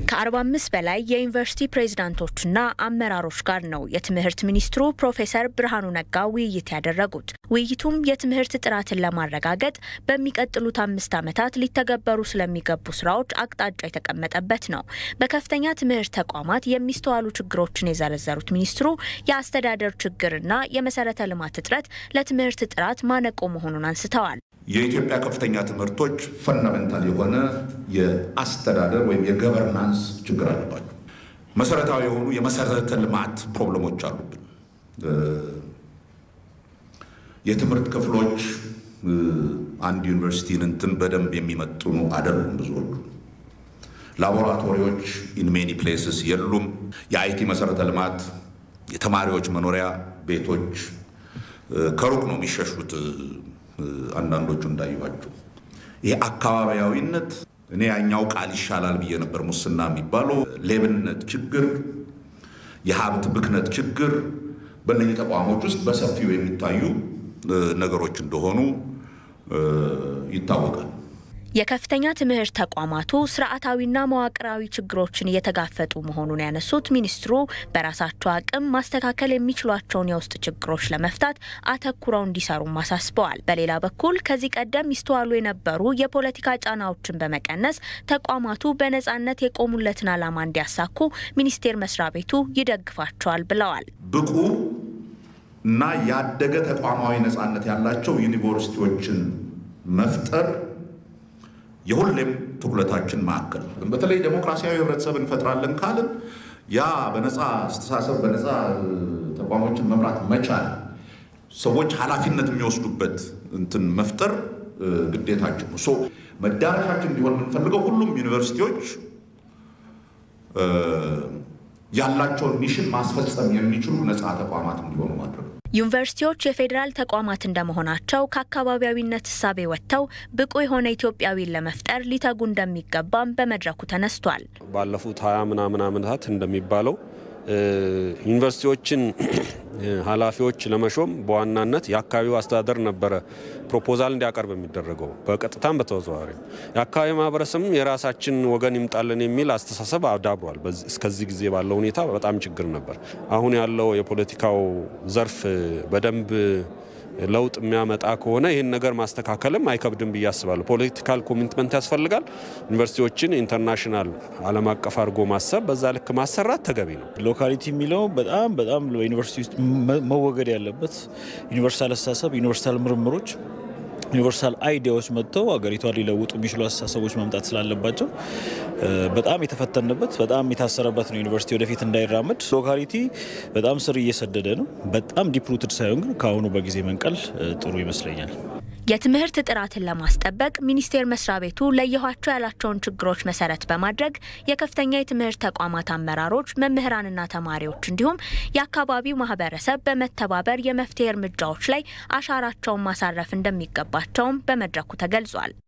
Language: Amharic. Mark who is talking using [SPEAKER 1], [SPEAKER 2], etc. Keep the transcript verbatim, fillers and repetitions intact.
[SPEAKER 1] ከአርባ አምስት በላይ የዩኒቨርሲቲ ፕሬዝዳንቶችና አመራሮች ጋር ነው የትምህርት ሚኒስትሩ ፕሮፌሰር ብርሃኑ ነጋ ውይይት ያደረጉት። ውይይቱም የትምህርት ጥራትን ለማረጋገጥ በሚቀጥሉት አምስት ዓመታት ሊተገበሩ ስለሚገቡ ስራዎች አቅጣጫ የተቀመጠበት ነው። በከፍተኛ ትምህርት ተቋማት የሚስተዋሉ ችግሮችን የዘረዘሩት ሚኒስትሩ የአስተዳደር ችግርና የመሰረተ ልማት እጥረት ለትምህርት ጥራት ማነቆ መሆኑን አንስተዋል።
[SPEAKER 2] የኢትዮጵያ ከፍተኛ ትምህርቶች ፈንዳሜንታል የሆነ የአስተዳደር ወይም የገቨርናንስ ችግር አለባቸው። መሰረታዊ የሆኑ የመሰረተ ልማት ፕሮብሌሞች አሉብን። የትምህርት ክፍሎች አንድ ዩኒቨርሲቲን እንትን በደንብ የሚመጥኑ አይደሉም። ብዙዎቹ ላቦራቶሪዎች in many places የሉም። የአይቲ መሰረተ ልማት የተማሪዎች መኖሪያ ቤቶች ከሩቅ ነው የሚሸሹት። አንዳንዶቹ እንዳይዋጁ ይሄ አካባቢያዊነት እኔ ያኛው ቃል ይሻላል ብዬ ነበር። ሙስና የሚባለው ሌብነት ችግር፣ የሀብት ብክነት ችግር በእነዚህ ተቋሞች ውስጥ በሰፊው የሚታዩ ነገሮች እንደሆኑ ይታወቃል።
[SPEAKER 1] የከፍተኛ ትምህርት ተቋማቱ ስርዓታዊና መዋቅራዊ ችግሮችን እየተጋፈጡ መሆኑን ያነሱት ሚኒስትሩ በራሳቸው አቅም ማስተካከል የሚችሏቸውን የውስጥ ችግሮች ለመፍታት አተኩረው እንዲሰሩ ማሳስበዋል። በሌላ በኩል ከዚህ ቀደም ይስተዋሉ የነበሩ የፖለቲካ ጫናዎችን በመቀነስ ተቋማቱ በነጻነት የቆሙለትን ዓላማ እንዲያሳኩ ሚኒስቴር መስሪያ ቤቱ ይደግፋቸዋል ብለዋል።
[SPEAKER 2] ብቁ እና ያደገ ተቋማዊ ነጻነት ያላቸው ዩኒቨርሲቲዎችን መፍጠር የሁሉም ትኩረታችን ማዕከል በተለይ ዲሞክራሲያዊ ህብረተሰብ እንፈጥራለን ካልን ያ በነፃ አስተሳሰብ በነፃ ተቋሞችን መምራት መቻል ሰዎች ኃላፊነት የሚወስዱበት እንትን መፍጠር ግዴታችን ነው። ሶ መዳረሻችን እንዲሆን የምንፈልገው ሁሉም ዩኒቨርሲቲዎች ያላቸውን ሚሽን ማስፈጸም የሚችሉ ነፃ ተቋማት እንዲሆኑ ማድረግ።
[SPEAKER 1] ዩኒቨርሲቲዎች የፌደራል ተቋማት እንደመሆናቸው ከአካባቢያዊነት እሳቤ ወጥተው ብቁ የሆነ ኢትዮጵያዊን ለመፍጠር ሊተጉ እንደሚገባም በመድረኩ ተነስቷል።
[SPEAKER 3] ባለፉት ሃያ ምናምን ዓመታት እንደሚባለው ዩኒቨርሲቲዎችን ኃላፊዎች ለመሾም በዋናነት የአካባቢው አስተዳደር ነበር ፕሮፖዛል እንዲያቀርብ የሚደረገው በቀጥታም በተዘዋዋሪ የአካባቢ ማህበረሰብ የራሳችን ወገን ይምጣልን የሚል አስተሳሰብ አዳብሯል። እስከዚህ ጊዜ ባለው ሁኔታ በጣም ችግር ነበር። አሁን ያለው የፖለቲካው ዘርፍ በደንብ ለውጥ የሚያመጣ ከሆነ ይሄን ነገር ማስተካከልም አይከብድም ብያስባለሁ። ፖለቲካል ኮሚትመንት ያስፈልጋል። ዩኒቨርሲቲዎችን ኢንተርናሽናል ዓለም አቀፍ አድርጎ ማሰብ በዛ ልክ ማሰራት ተገቢ ነው።
[SPEAKER 4] ሎካሊቲ የሚለው በጣም በጣም ለዩኒቨርሲቲ ውስጥ መወገድ ያለበት ዩኒቨርሳል አስተሳሰብ፣ ዩኒቨርሳል ምርምሮች፣ ዩኒቨርሳል አይዲያዎች መጥተው አገሪቷን ሊለውጡ የሚችሉ አስተሳሰቦች መምጣት ስላለባቸው በጣም የተፈተነበት በጣም የታሰረበት ነው። ዩኒቨርሲቲ ወደፊት እንዳይራመድ ሎካሊቲ በጣም ስር እየሰደደ ነው። በጣም ዲፕ ሩትድ ሳይሆን ግን ካሁኑ በጊዜ መንቀል ጥሩ ይመስለኛል።
[SPEAKER 1] የትምህርት ጥራትን ለማስጠበቅ ሚኒስቴር መስሪያ ቤቱ ለየኋቸው ያላቸውን ችግሮች መሰረት በማድረግ የከፍተኛ የትምህርት ተቋማት አመራሮች፣ መምህራንና ተማሪዎች እንዲሁም የአካባቢው ማህበረሰብ በመተባበር የመፍትሄ እርምጃዎች ላይ አሻራቸውን ማሳረፍ እንደሚገባቸውም በመድረኩ ተገልጿል።